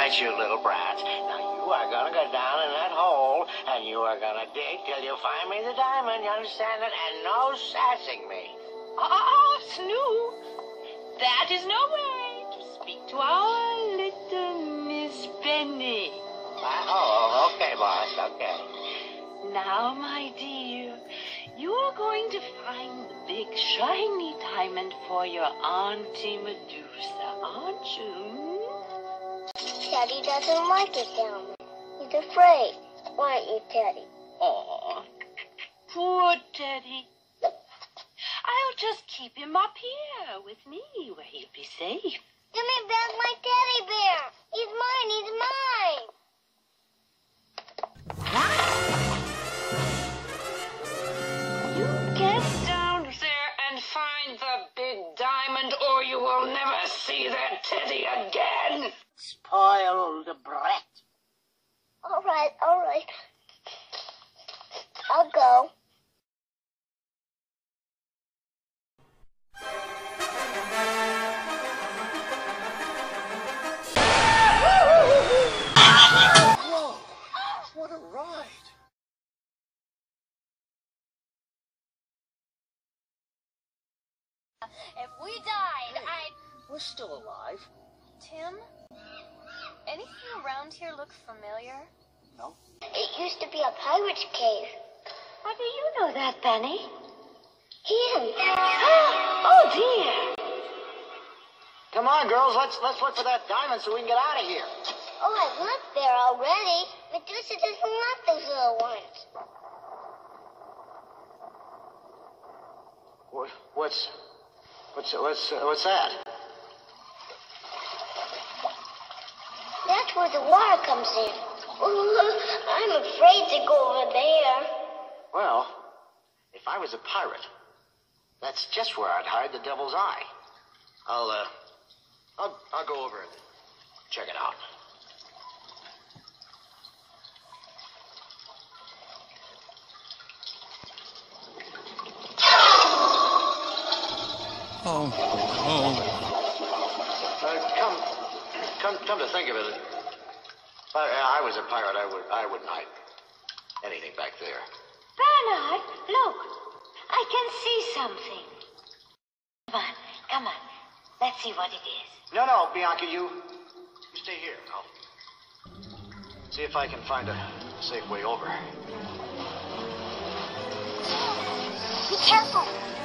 right, you little brat. Now you are gonna go down in that hole, and you are gonna dig till you find me the diamond, you understand it? And no sassing me. Oh, Snoop, that is no way to speak to our little Miss Penny. Oh, okay, boss, okay. Now, my dear, you are going to find the big shiny diamond for your Auntie Medusa, aren't you? Teddy doesn't like it down there. He's afraid. Why aren't you, Teddy? Oh, poor Teddy. I'll just keep him up here with me where he'll be safe. Give me back my teddy bear. He's mine. He's mine. You get down there and find the big diamond, or you will never see that Teddy again. Spoiled brat. All right. I'll go. Whoa, what a ride. If we died, We're still alive. Tim? Anything around here look familiar? No? It used to be a pirate's cave. How do you know that, Penny? Him. Oh, dear. Come on, girls, let's look for that diamond so we can get out of here. Oh, I've looked there already. Medusa doesn't like those little ones. What's that? That's where the water comes in. I'm afraid to go over there. Well, if I was a pirate, that's just where I'd hide the devil's eye. I'll go over and check it out. Oh. Come to think of it, if I was a pirate, I wouldn't hide anything back there. Bernard, look. I can see something. Come on. Let's see what it is. No, Bianca, you stay here. I'll see if I can find a safe way over. Be careful.